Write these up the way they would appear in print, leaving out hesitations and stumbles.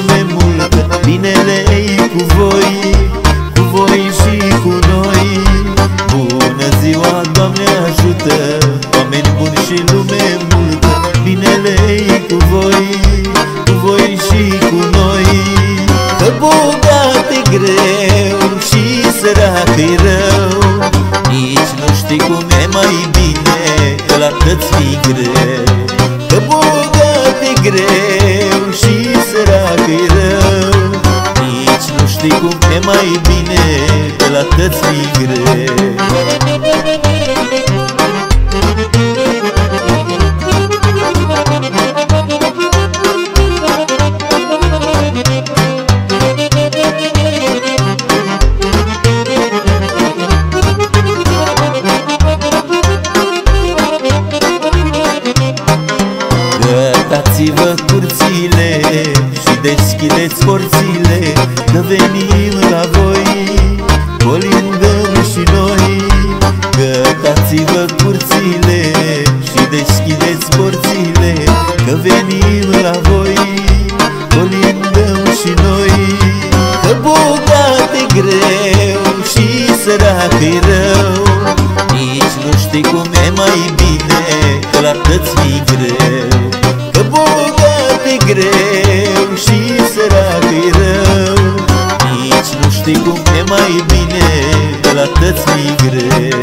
lume multă. Binele e cu voi și cu noi. Bună ziua, Doamne ajută, oameni buni și lume multă. Binele e cu voi și cu noi. Că bogat e greu și sărac e rău, nici nu știi cum e mai bine, că la tăți fi greu. Că bogat e greu și sărac e rău, nici nu știi cum e mai bine, că la tăți fi greu. Gătați-vă curțile și deschideți porțile, că venim la voi, colindăm și noi. Gătați-vă curțile și deschideți porțile, că venim la voi, colindăm și noi. Că bogat e greu și sărac e rău, nici nu știi cum e mai bine, că la tăți fi greu. Că bogat e greu și sărac e rău, nici nu știi cum e mai bine, că la tăți fi greu.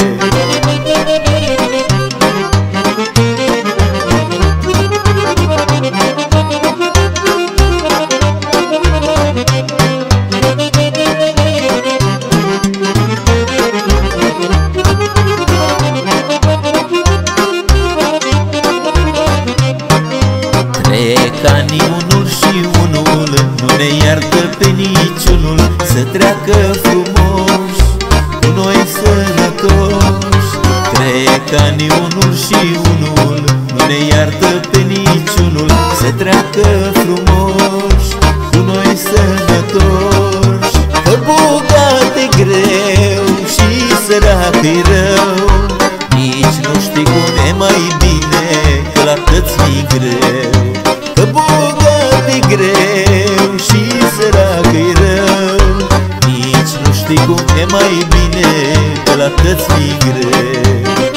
Trecanii unul și unul nu ne iartă pe niciunul, să treacă frumoși, cu noi sănătoși. Trecanii unul și unul nu ne iartă pe niciunul, să treacă frumoși, cu noi sănătoși. Că bogat e greu și sărac e rău, nici nu știi cum e mai bine, că la tăți fi greu. Că bogat e greu și sărac e rău, nici nu știi cum e mai bine, că la tăți fi greu.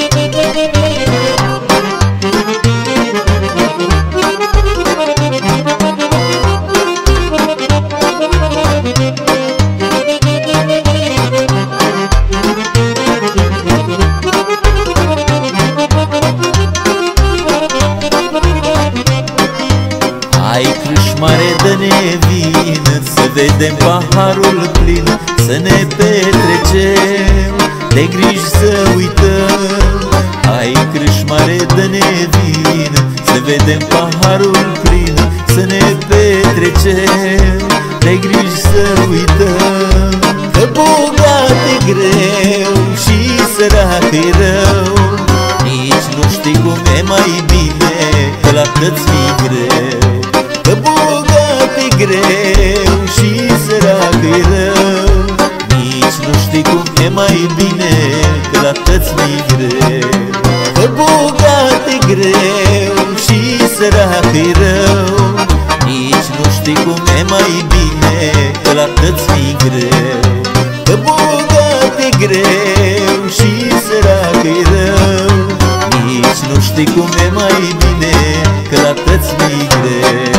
Hai crâșmare, dă-ne vin, să vedem paharul plin, să ne petrecem, de griji să uităm. Hai crâșmare, dă-ne vin, să vedem paharul plin, să ne petrecem, de griji să uităm. Că bogat e greu și sărac e rău, nici nu știi cum e mai bine, că la tăți fi greu. Că bogat e greu și sărac e rău, nici nu știi cum e mai bine, că la tăți fi greu. Că bogat e greu și sărac e rău, nici nu știi cum e mai bine, că la tăți fi greu. Că bogat e greu și sărac e rău, nici nu știi cum e mai bine, că la tăți fi greu.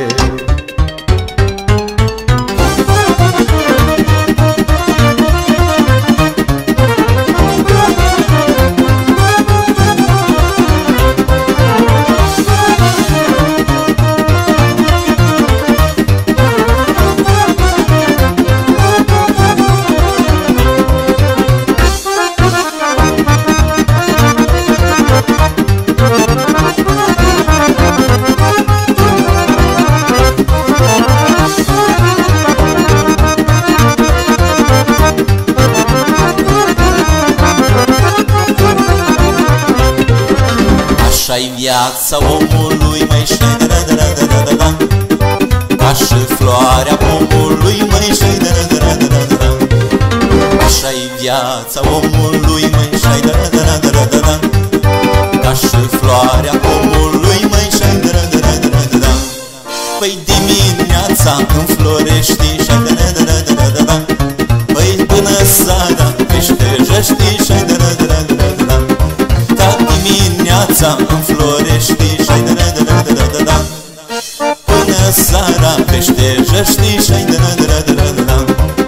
Așa-i viața omului, măi, șai-da-da-da-da-da-da-da. Ca și floarea pomului, măi, șai-da-da-da-da-da-da. Așa-i viața omului, măi, șai-da-da-da-da-da-da. Ca și floarea pomului, măi, șai-da-da-da-da-da-da. Păi dimineața dimineața înflorești și-ai-da-da-da-da-da-da. Păi până seara veștejăști și-ai-da-da-da-da-da-da. Ca dimineața înflorești și-ai-da-da-da-da-da-da. Până seara veștejăști și-ai-da-da-da-da-da-da.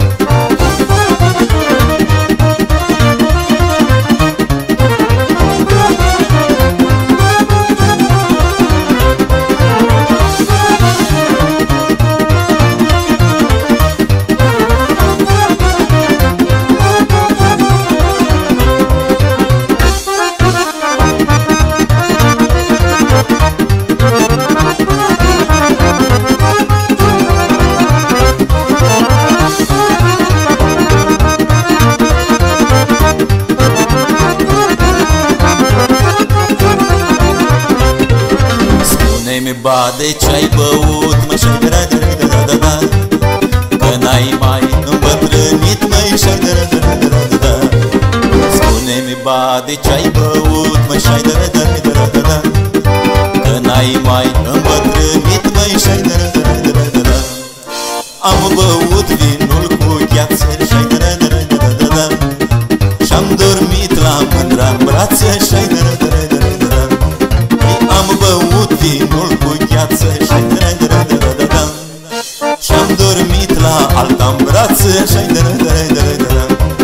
Spune-mi, ba, de ce-ai băut, măi, și-ai-da-da-da-da-da-da. Că n-ai mai îmbătrânit, măi, și-ai-da-da-da-da-da-da. Spune-mi, ba, de ce-ai băut, măi, și-ai-da-da-da-da-da-da. Că n-ai mai îmbătrânit, măi, și-ai-da-da-da-da-da-da. Am băut vinul cu gheață, și-ai-da-da-da-da-da-da. Și-am dormit la mândra-n brațe, și-ai-da-da-da-da-da-da. Am băut vinul cu gheață și-ai-da-da-da-da-da-da. Și-am dormit la alta-n brațe și-ai-da-da-da-da-da-da.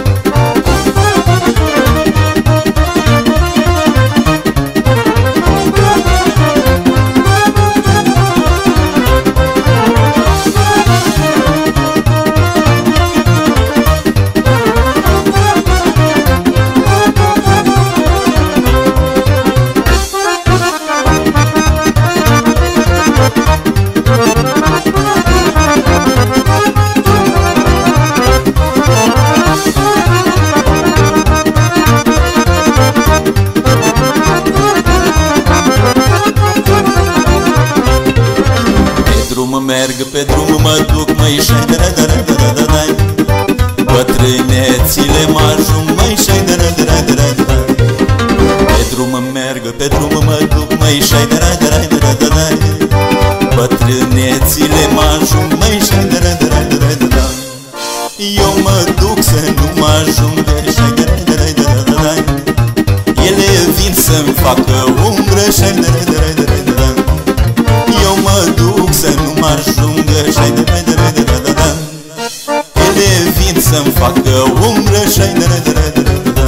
Merg pe drum, mă duc, măi, și-ai-da-da-da-da-da-da. Bătrânețile m-ajung, măi, și-ai-da-da-da-da-da-da. Pe drum merg, pe drum mă duc, măi, și-ai-da-da-da-da-da-da. Bătrânețile m-ajung, măi, și-ai-da-da-da-da-da-da. Eu mă duc să nu mă ajungă, și-ai-da-da-da-da-da-da. Ele vin să-mi facă umbră, și-ai-da-da-da-da-da-da. Eu mă duc să nu mă ajungă, și-ai-da-da-da-da-da-da. Ele vin să-mi facă umbră, și-ai-da-da-da-da-da-da.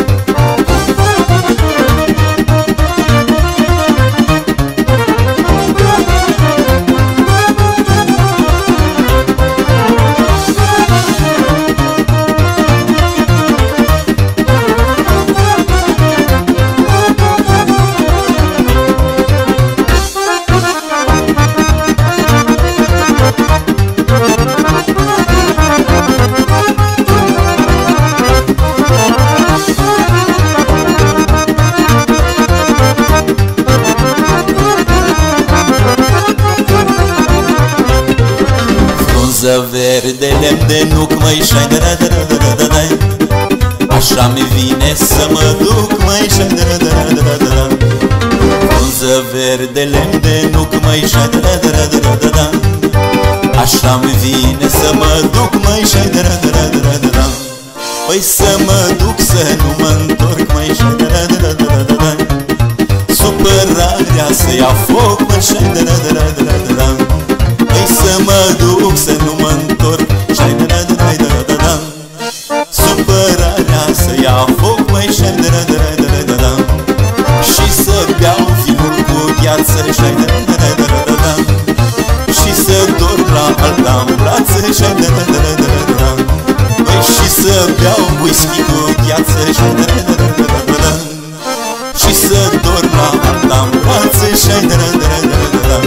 Frunză verde, lemn de nuc, măi, și-ai-da-da-da-da-da-da. Așa-mi vine să mă duc, măi, și-ai-da-da-da-da-da-da. Frunză verde, lemn de nuc, măi, și-ai-da-da-da-da-da-da. Așa-mi vine să mă duc, măi, și-ai-da-da-da-da-da-da. Păi să mă duc să nu mă întorc, măi, și-ai-da-da-da-da-da-da. Supărarea să ia foc, măi, și-ai-da-da-da-da-da-da. Păi să mă duc să nu mă întorc, și-ai-da-da-da-da-da-da. Supărarea să ia foc, măi, și-ai-da-da-da-da-da-da. Și să beau vinul cu gheață, și-ai-da-da-da-da-da-da. Și să dorm la alta-n brațe, și-ai-da-da-da-da-da-da. Păi și să beau whisky cu gheață, și-ai-da-da-da-da-da-da. Și să dorm la alta-n brațe, și-ai-da-da-da-da-da-da.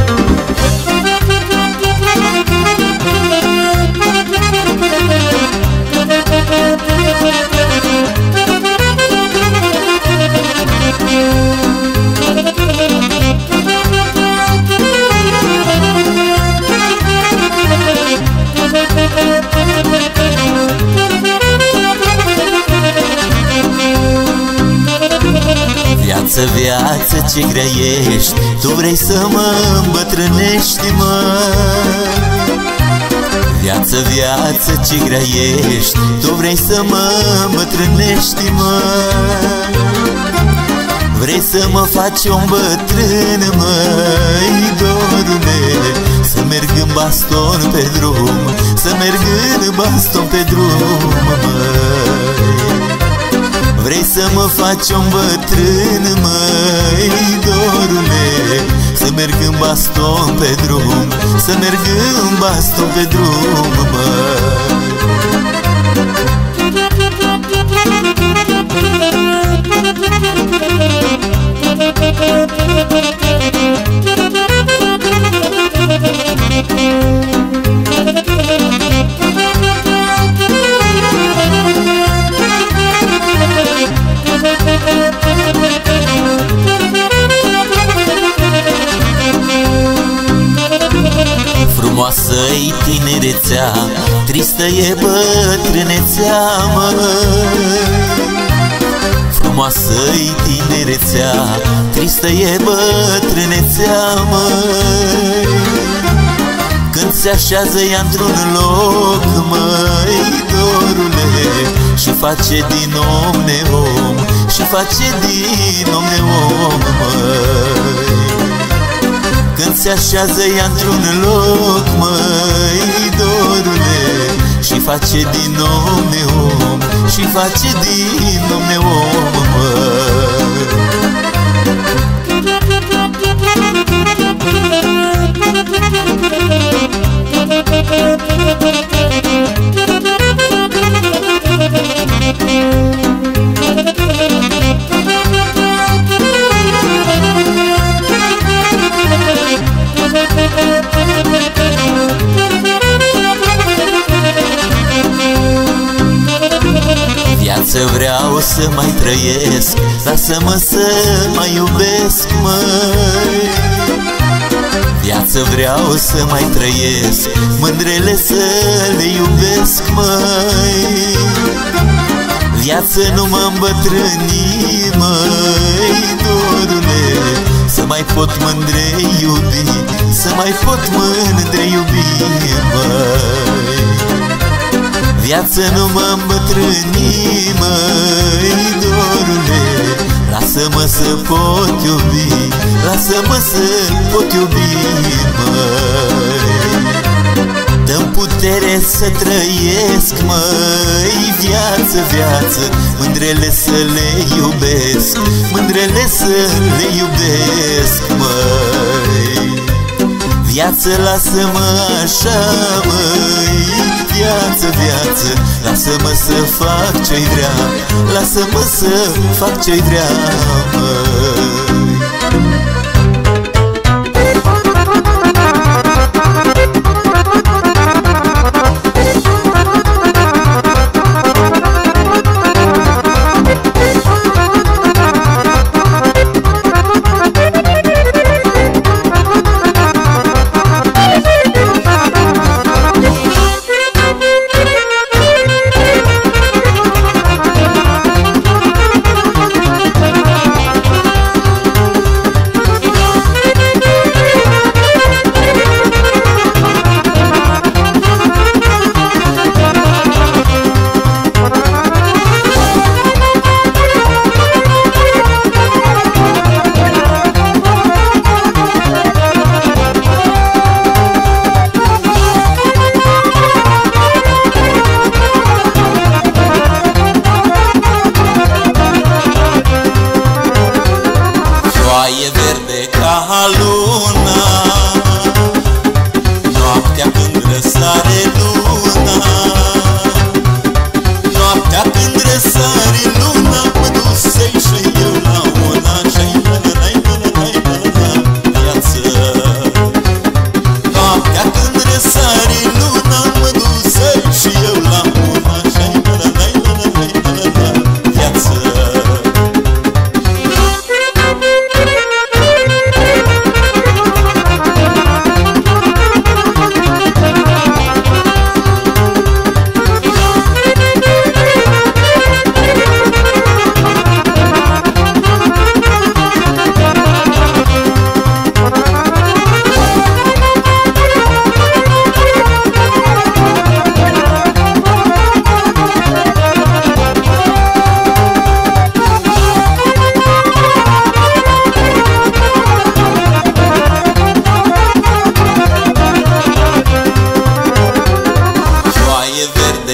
Viață, viață, ce grea ești, tu vrei să mă îmbătrânești, mă. viață, ce grea ești, tu vrei să mă îmbătrânești, mă. Vrei să mă faci un bătrân, măi, dorule, să merg în baston pe drum, să merg în baston pe drum, măi. Vrei să mă faci un bătrân, măi, dorule, să merg în baston pe drum, să merg în baston pe drum, măi. Frumoasă-i tinerețea, tristă e bătrânețea, măi. Frumoasă-i tinerețea, tristă e bătrânețea, măi. Când se așează ea într-un loc, măi, dorule, și face din om neom, și face din om neom, măi. Când se așează ea într-un loc, măi, dorule, și face din om neom, și face din om neom, măi. Viață vreau să mai trăiesc, lasă-mă să mai iubesc, măi. Viață vreau să mai trăiesc, mândrele să le iubesc, măi. Viață nu mă îmbătrâni, măi, dorule, să mai pot mândre iubi, să mai pot mândre iubi, măi. Viață nu mă îmbătrâni, măi, dorule, lasă-mă să pot iubi, lasă-mă să pot iubi, măi. Dă-mi putere să trăiesc, măi, viață, viață, mândrele să le iubesc, mândrele să le iubesc, măi. Viață, lasă-mă așa, măi, viață, viață, lasă-mă să fac ce-i vrea, lasă-mă să fac ce-i vrea, măi.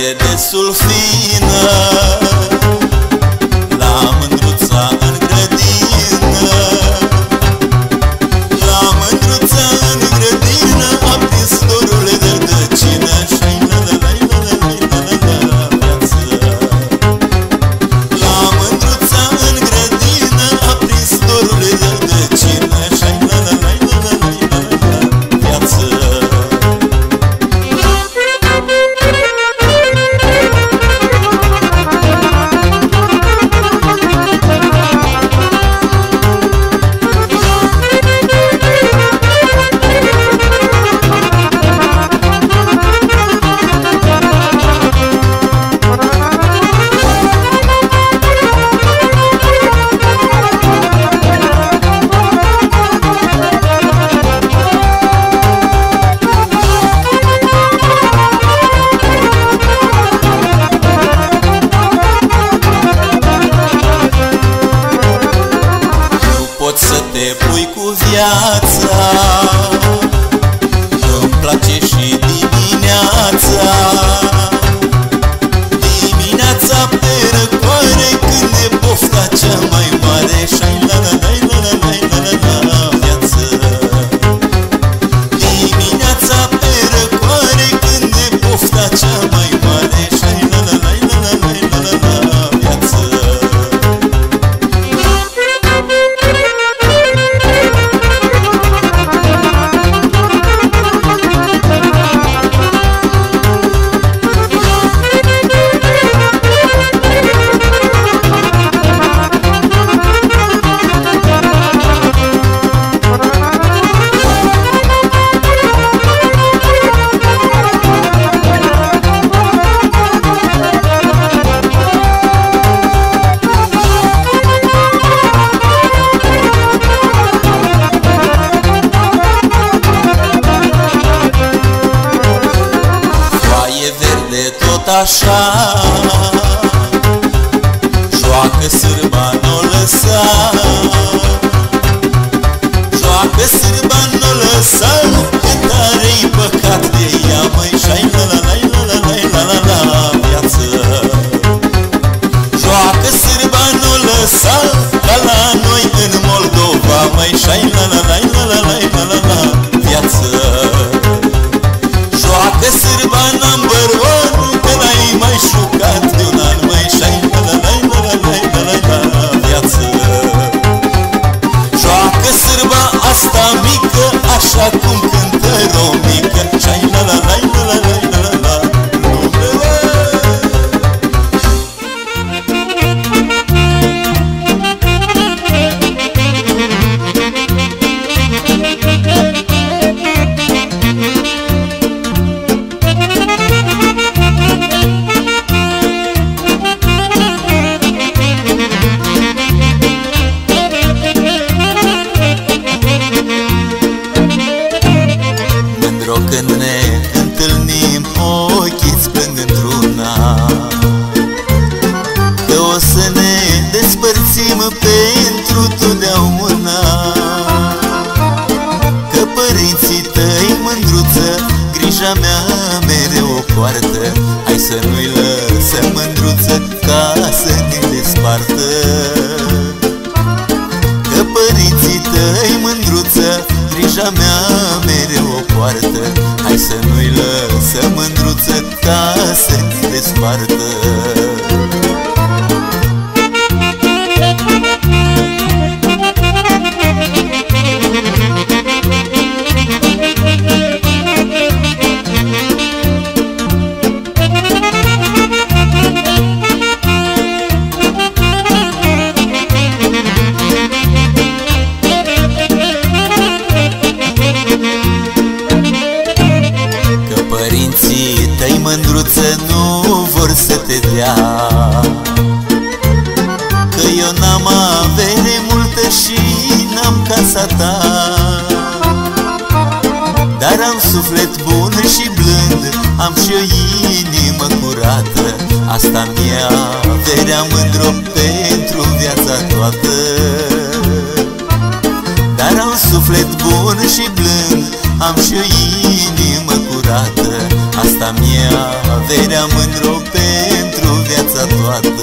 destul fină, la mândruța în grădină. La mândruța în grădină a prins dorul de rădăcină și-ai la viață. La mândruța în grădină a prins dorul de rădăcină și-ai la viață. Poți să te pui cu viața, îmi place și dimineața. Dimineața pe răcoare, când e pofta cea mai mare și-ai la viață. Dimineața pe răcoare, când e pofta cea mai mare și-ai la viață. Tot așa, joacă sârba, n-o lăsa. Joacă sârba, n-o lăsa, că tare-i păcat de ea, măi, și-ai la viață. Joacă sârba, n-o lăsa, ca la noi în Moldova, măi, și-ai la viață. Joacă sârba number one, că n-ai mai jucat de un an, măi, și-ai la viață. Joacă sârba asta mică, așa cum cântă romică, și-ai la lume. Când ne întâlnim, ochii-ți plâng într-una, că o să ne despărțim pentru totdeauna. Că părinții tăi, mândruță, grija mea mereu o poartă. Hai să nu-i lăsăm, mândruță, ca să ne despartă. Că părinții tăi, mândruță, grija mea mereu o poartă. Hai să nu-i lăsăm, mândruță, ca să ne despartă. Părinții tăi, mândruță, nu vor să te dea, că eu n-am avere multă și n-am casa ta. Dar am suflet bun și blând, am și o inimă curată. Asta mi-e averea, mândru, pentru viața toată. Dar am suflet bun și blând, am și o inimă curată. asta mi-e averea, mândru pentru viața toată.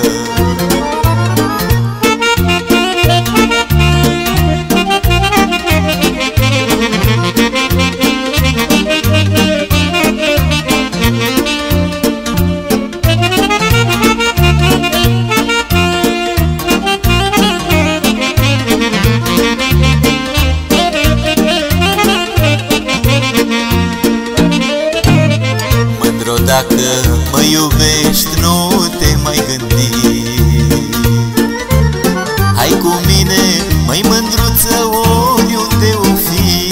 Dacă mă iubești, nu te mai gândi. Hai cu mine, măi mândruță, oriunde o fi,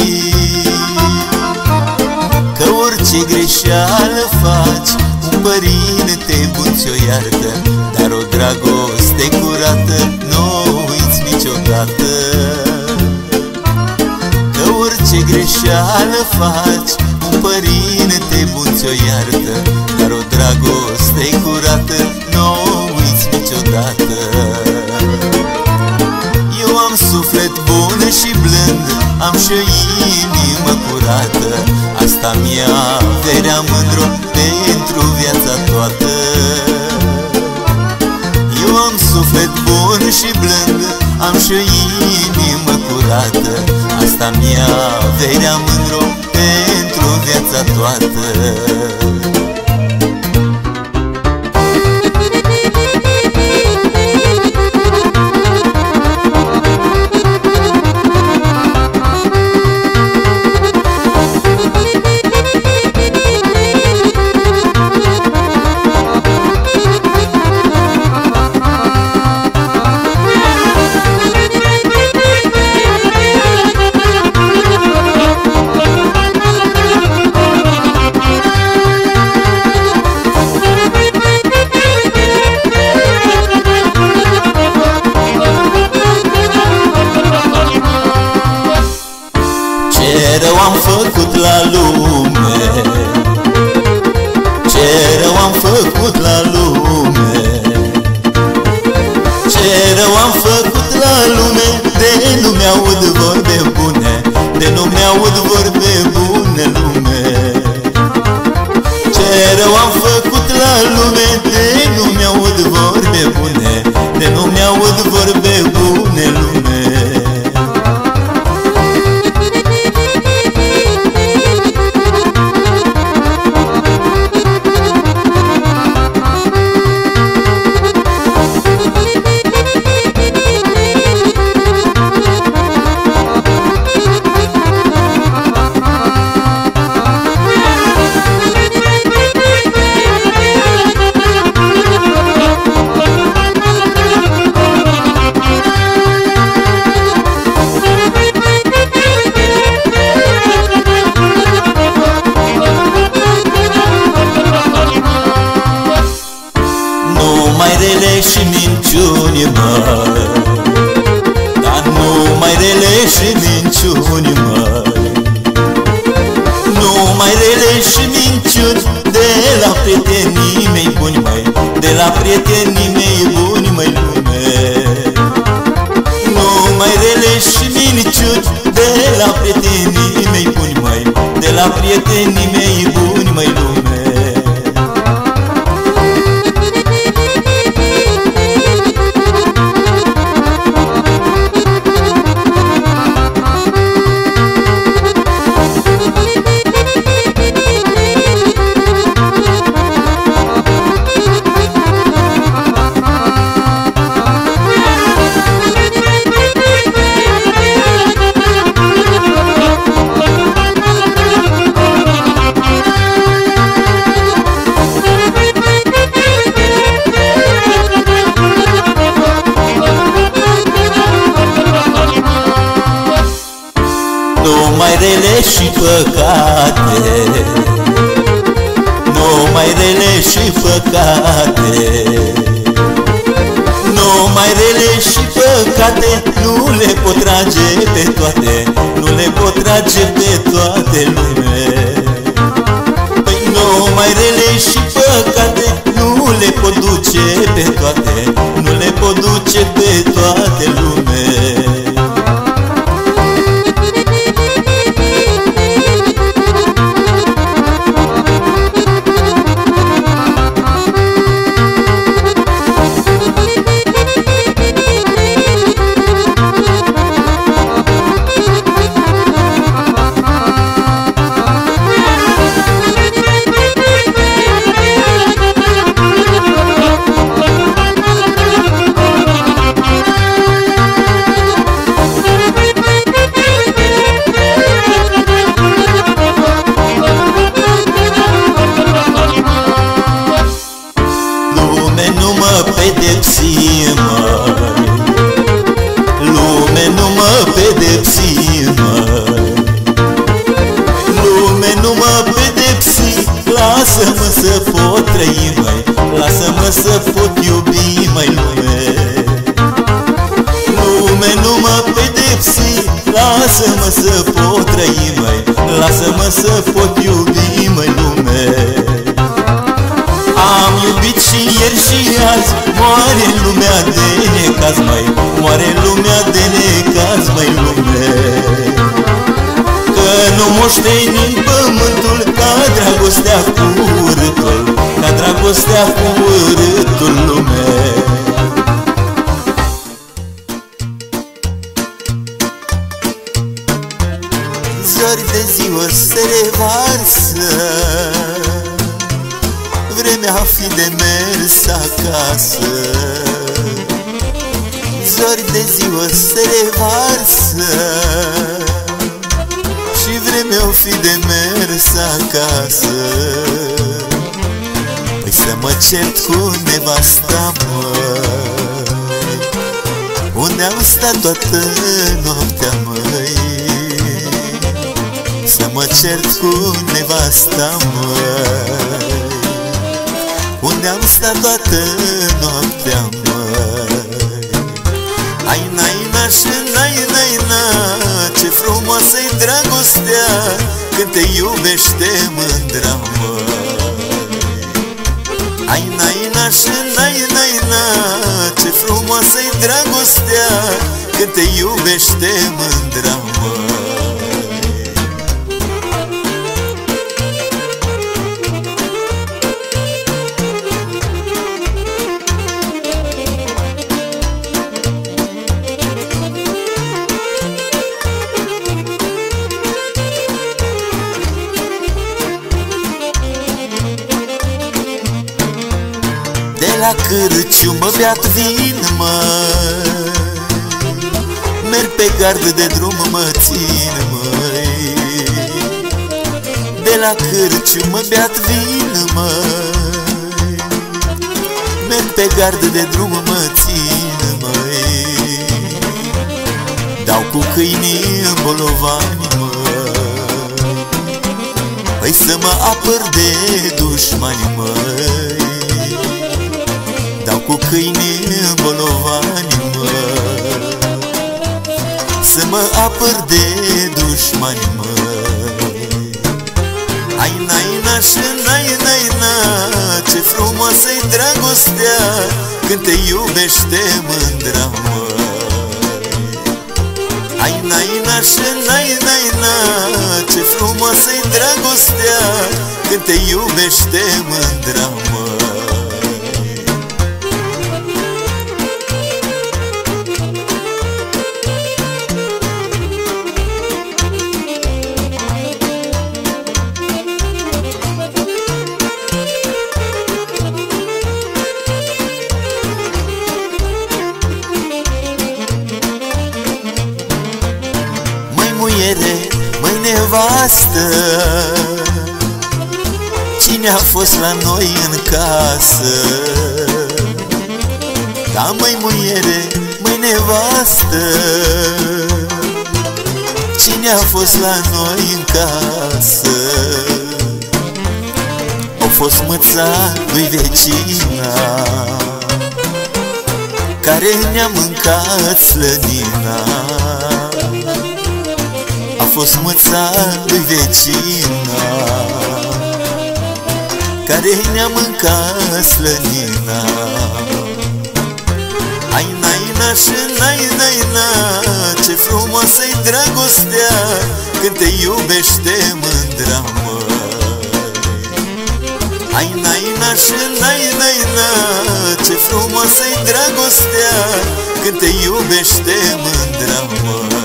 că orice greșeală faci, un părinte bun ți-o iartă, dar o dragoste curată n-o uiți niciodată. Că orice greșeală faci, un părinte bun ți-o iartă, dar o dragoste curată n-o uiți niciodată. Eu am suflet bun și blând, am și o inimă curată, asta mi-e averea, mândru pentru viața toată. Eu am suflet bun și blând, am și o inimă curată, asta mi-e averea, mândru pentru viața toată. Ce rău am făcut la lume, ce rău am făcut la lume, ce rău am făcut la lume, de nu mi-aud vorbe bune, de nu mi-aud vorbe bune lume. Ce rău am făcut la lume, de nu mi-aud vorbe bune, de nu mi-aud vorbe bune lume. Rele și minciuni, măi, dar nu mai rele și minciuni, măi. Nu mai rele și minciuni, de la prietenii mei buni, măi, de la prietenii mei buni, măi, lume. Nu mai rele și minciuni, de la prietenii mei buni, măi, de la prietenii mei buni, măi, lume. Numai rele și păcate, numai rele și păcate, numai rele și păcate, nu le pot trage pe toate, nu le pot trage pe toate lume. Păi numai rele și păcate, nu le pot duce pe toate, nu le pot duce pe toate lume. lasă-mă să pot trăi, măi, lasă-mă să pot iubi, măi, lume. Lume, nu mă pedepsi, lasă-mă să pot trăi, măi, lasă-mă să pot iubi, măi, lume. Am iubit și ieri și azi, moare lumea de necaz, măi, moare lumea de necaz, măi, lume. Că nu moștenim pământul ca dragostea cu urâtul, ca dragostea cu urâtul, lume. Zori de ziua se revarsă, vremea fi de mers acasă. Zori de ziua se revarsă și vremea fi de mers acasă. Păi să mă cert cu nevasta, măi, unde am stat toată noaptea, măi. Să mă cert cu nevasta, măi, unde am stat toată noaptea, măi. Ai naina și naina, ce frumoasă-i dragostea când te iubește mândra, măi. Ai naina și naina, ce frumoasă-i dragostea când te iubește mândra, măi. La cârciumă beat vin, măi, merg pe gardă de drum, mă țin, măi. De la cârciumă beat vin, măi, merg pe gardă de drum, mă țin, măi. Dau cu câinii în bolovani, măi, păi să mă apăr de dușmani, măi. Dau cu câinii în bolovani, măi, să mă apăr de dușmani, măi. Ai naina și naina, ce frumoasă-i dragostea când te iubește mândra, măi. Ai naina și naina, ce frumoasă-i dragostea când te iubește mândra, măi. Măi nevastă, cine a fost la noi în casă? Da, măi muiere, măi nevastă, cine a fost la noi în casă? Au fost măța lui vecina, care ne-a mâncat slănina. A fost măța lui vecina, care ne-a mâncat slănina. Ai naina și naina, ce frumoasă-i dragostea când te iubește mândra, măi. Ai naina și naina, ce frumoasă-i dragostea când te iubește mândra, măi.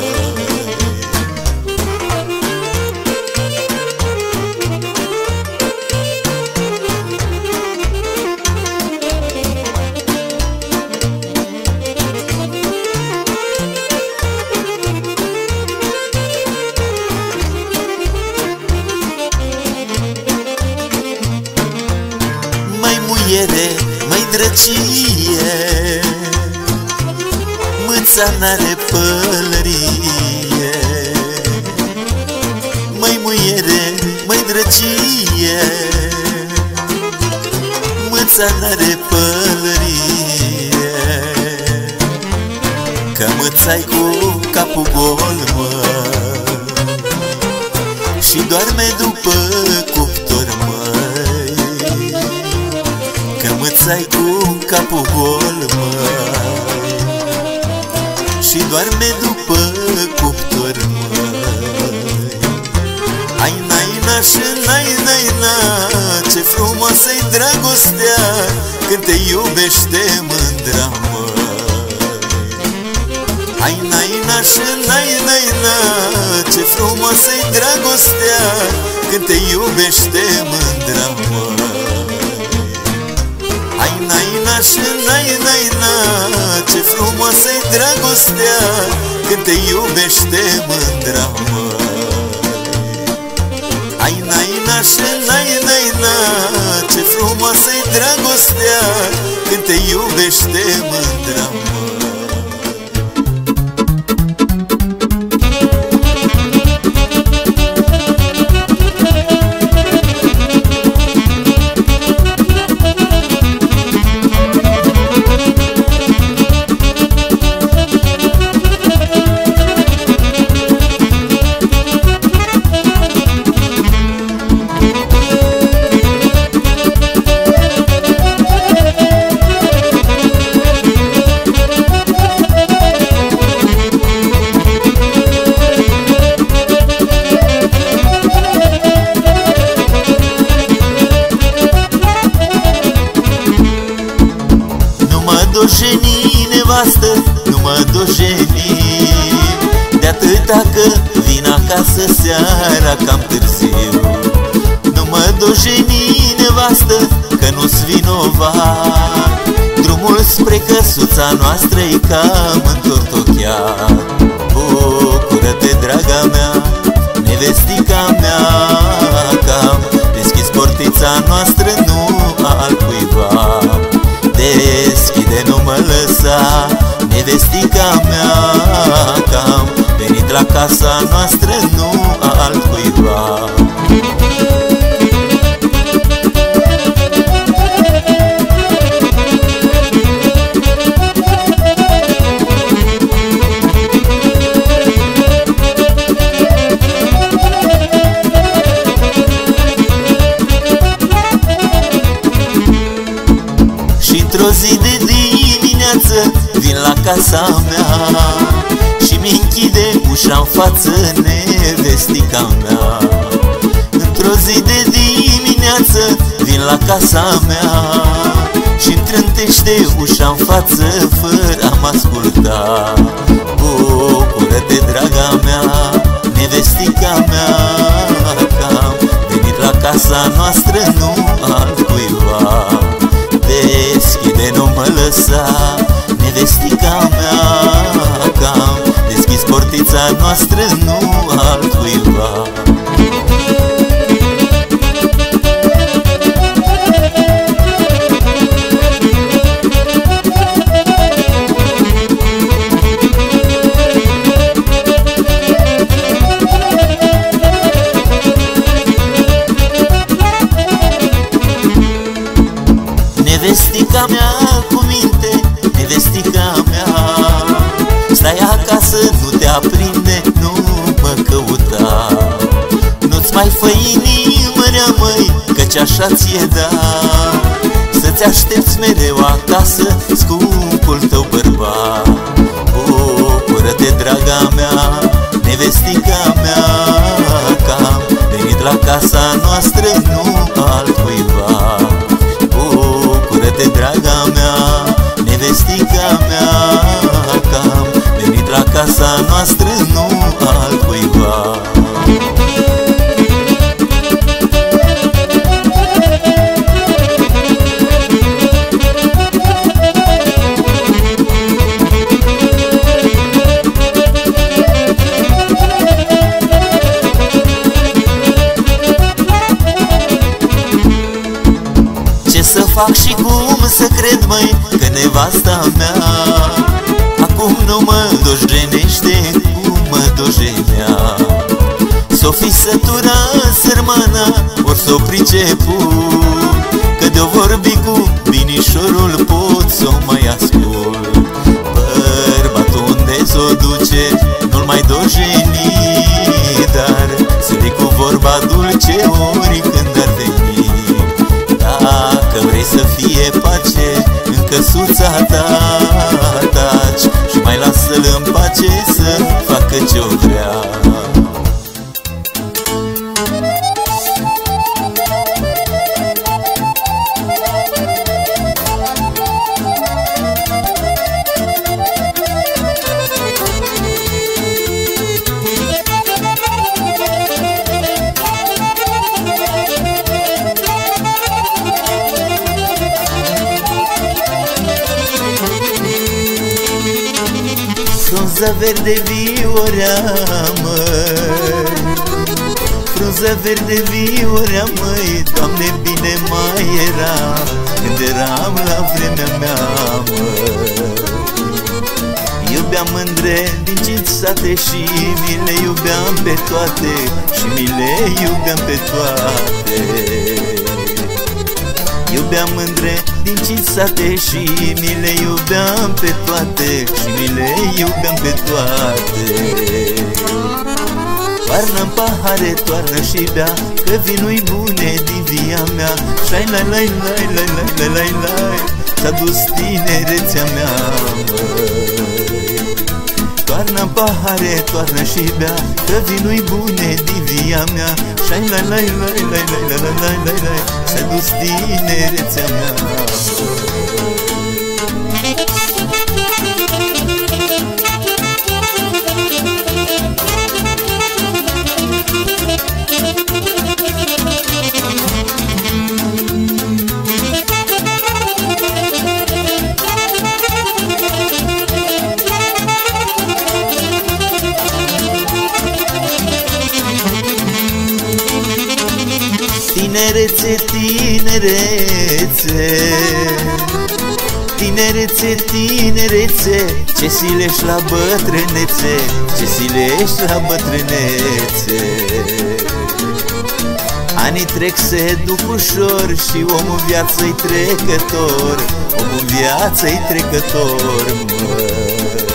Măi drăcie, mâța n-are pălărie. Măi muiere, măi drăcie, măicuța n-are pălărie, că mățai cu capul gol, mă, și doarme după cuptor, măi, că mățai cu capul gol, măi, și doarme după cuptor, măi. Ai naina și naina, ce frumoasă-i dragostea când te iubește mândra, măi. Ai naina și naina, ce frumoasă-i dragostea când te iubește mândra, măi. Ai naina și naina, ce frumoasă-i dragostea când te iubește mândra, măi. Ai naina și naina, ce frumoasă-i dragostea când te iubește mândra, măi. Dojeni, nevastă, nu mă dojeni, de atâta că vin acasă seara cam târziu. Nu mă dojeni, nevastă, că nu-s vinovat, drumul spre căsuța noastră-i cam întortocheat. Bucură-te, draga mea, nevestica mea, că am deschis portița noastră, nu altcuiva. Deschide, nu mă lăsa, nevestica mea, că am venit la casa noastră, nu altcuiva. Într-o zi de dimineață vin la casa mea și mi-închide ușa-n față nevestica mea. Într-o zi de dimineață vin la casa mea și-mi trântește ușa-n față fără a mă asculta. Bucură-te, draga mea, nevestica mea, că am venit la casa noastră, nu altcuiva. Deschide, nu mă lăsa, nevestica mea, că am deschis portița noastră, nu altcuiva. Nevestica mea cu minte, nevestica mea, stai acasă, nu te aprinde, nu mă căuta. Nu-ți mai fă inimă rea, măi, căci așa ți-e da, să-ți aștepți mereu acasă scumpul tău bărbat. Bucură-te, draga mea, nevestica mea, că am venit la casa noastră, nu altcuiva. Bucură-te, draga mea, nevestica mea, că am venit la casa noastră, nu altcuiva. Să fac și cum să cred, măi, că nevasta mea acum nu mă dojenește cum mă dojenea. S-o fi sătura sărmana, or s-o pricepu, că de de-o vorbi cu binișorul pot să-o mai ascult. Bărbatul unde s-o duce nu-l mai dojeni, dar să-i cu vorba dulce oricând ar veni. Dacă vrei să fie pace în căsuța ta, taci și mai lasă-l în pace să facă ce-o vrea. Frunza verde viorea, măi, frunza verde viorea, măi, Doamne, bine mai era când eram la vremea mea, măi. Iubeam mândre din 5 sate și mi le iubeam pe toate, și mi le iubeam pe toate. Iubeam mândre din 5 sate și mi le iubeam pe toate, și mi le iubeam pe toate. Toarnă-n pahare, toarnă și bea, că vinul-i bune din via mea. Șai lai lai lai lai lai lai lai lai, s-a dus tinerețea mea, măi. Toarnă-n pahare, toarnă și bea, că vinul-i bune din via mea. Șai lai lai lai lai lai lai lai lai lai lai, s-a dus tinerețea mea, tinerețe, tinerețe, tinerețe, tinerețe, ce silești la bătrânețe, ce silești la bătrânețe. Anii trec, se duc ușor și omul viață-i trecător, omul viață-i trecător, măi.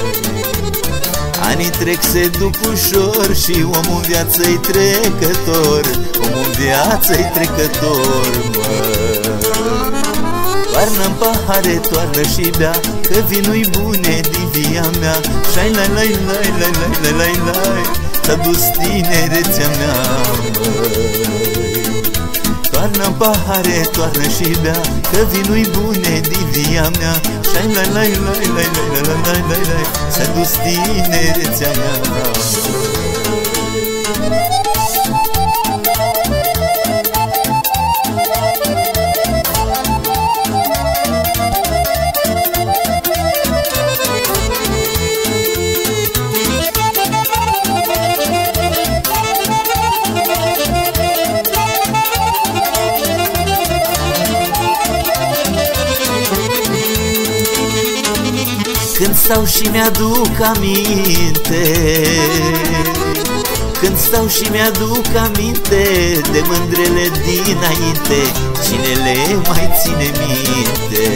Anii trec, se duc ușor și omul viață-i trecător, omul viață-i trecător, măi. Toarnă-n pahare, toarnă și bea, că vinul-i bune din via mea. Șai lai lai lai lai lai lai lai lai, s-a dus tinerețea mea, măi. Toarnă-n pahare, toarnă și bea, că vinul-i bune din via mea. Șai lai lai lai lai lai lai lai lai lai lai, s-a dus tinerețea mea, măi. Când stau și mi-aduc aminte, când stau și mi-aduc aminte de mândrele dinainte, cine le mai ține minte?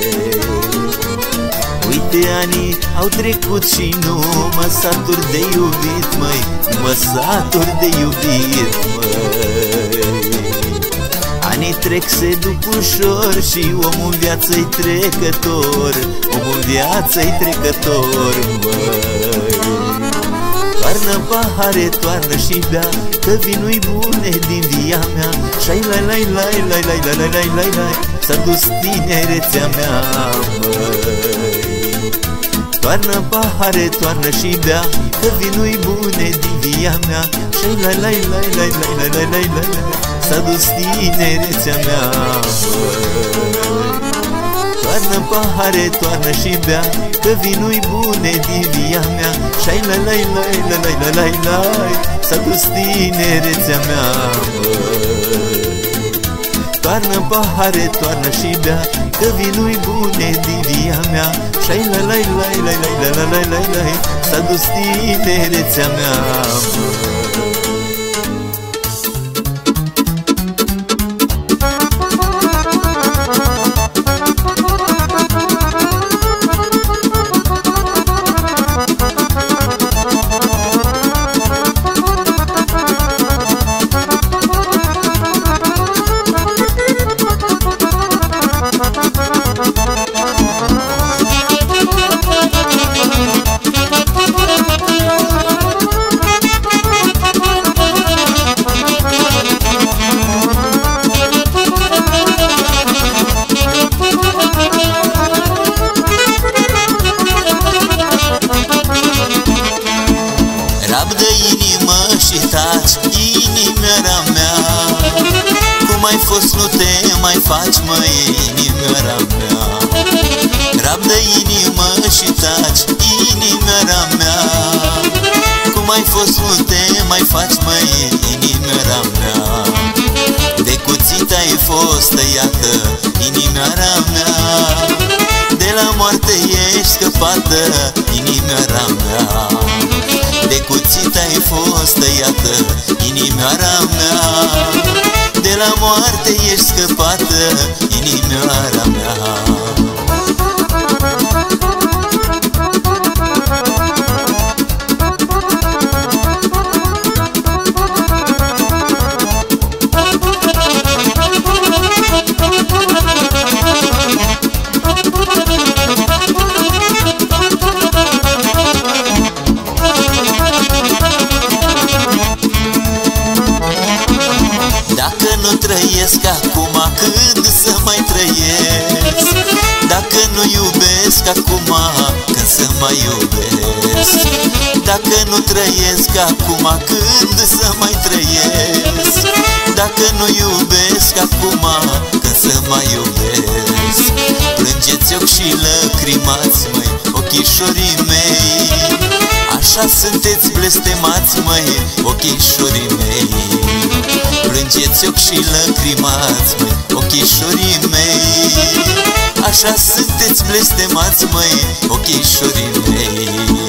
Uite, anii au trecut și nu mă satur de iubit, măi, nu mă satur de iubit, măi. Anii trec, se duc ușor și omul viață-i trecător, omul viață-i trecător, măi. Toarnă pahare, toarnă și bea, că vinul-i bune din via mea. Șai lai lai lai lai lai lai lai lai lai lai, s-a dus tinerețea mea, măi. Toarnă pahare, toarnă și bea, că vinul-i bune din via mea. Șai lai lai lai lai lai lai lai lai lai lai, s-a dus tinerețea mea, măi. Toarnă pahare, toarnă și bea, că vinul-i bune din via mea. Șai lai lai lai lai lai lai lai lai, s-a dus tinerețea mea, măi. Toarnă pahare, toarnă și bea, că vinul-i bune din via mea. Șai lai lai lai lai lai lai lai lai lai lai, s-a dus tinerețea mea, măi. fost nu te mai faci, măi, inimioara mea. Rabdă inimă și taci, inimioara mea. Cum ai fost nu te mai faci, măi, inimioara mea. De cuțit ai fost tăiată, inimioara mea. De la moarte ești scăpată, inimioara mea. De cuțit ai fost tăiată, inimioara mea. De la moarte ești scăpată, inimioara mea. Dacă nu trăiesc acum, când să mai trăiesc? Dacă nu iubesc acum, când să mai iubesc? Dacă nu trăiesc acum, când să mai trăiesc? Dacă nu iubesc acum, când să mai iubesc? Plângeți ochi și lăcrimați, măi, ochișorii mei. Așa sunteți blestemați, măi, ochișorii mei. Plângeți ochi și lăcrimați, măi, ochișorii mei. Așa sunteți blestemați, măi, ochișorii mei.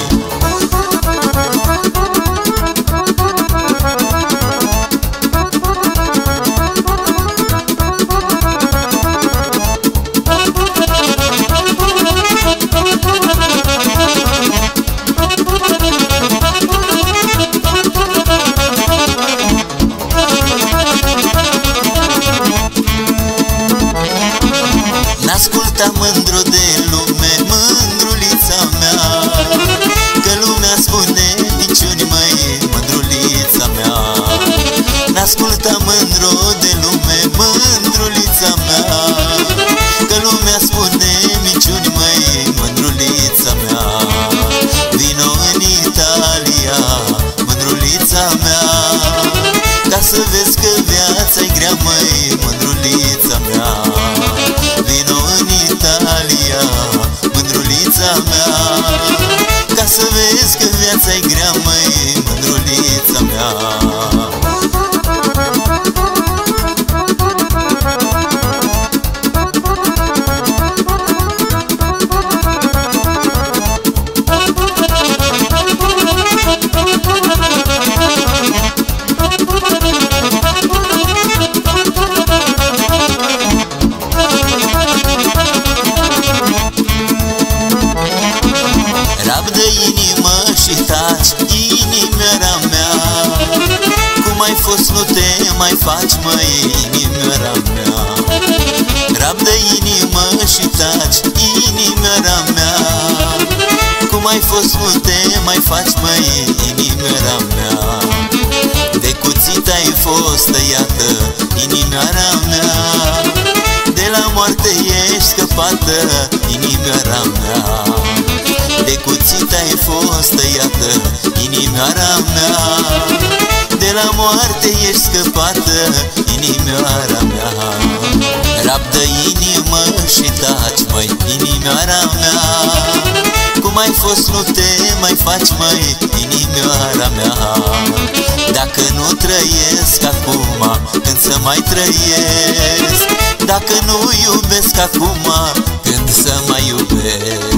N-asculta mândru de lume, mândrulița mea, că lumea spune minciuni, măi, mândrulița mea. N-asculta mândru de lume, mândrulița mea, că lumea spune minciuni, măi, mândrulița mea. Vino în Italia, mândrulița mea, ca să vezi că viața-i grea, măi, mândrulița mea. Vino în Italia, mândrulița mea, ca să vezi că viața-i grea, măi, mândrulița mea. Rabdă inimă și taci, inimioara mea. Cum ai fost nu te mai faci, măi, inimioara mea. Rabdă inimă și taci, inimioara mea. Cum ai fost nu te mai faci, măi, inimioara mea. De cuțit ai fost tăiată, inimioara mea. De la moarte ești scăpată, inimioara mea. De cuțit ai fost tăiată, inimioara mea. De la moarte ești scăpată, inimioara mea. Rabdă inimă și taci, măi, inimioara mea. Cum ai fost nu te mai faci, măi, inimioara mea. Dacă nu trăiesc acum, când să mai trăiesc? Dacă nu iubesc acum, când să mai iubesc?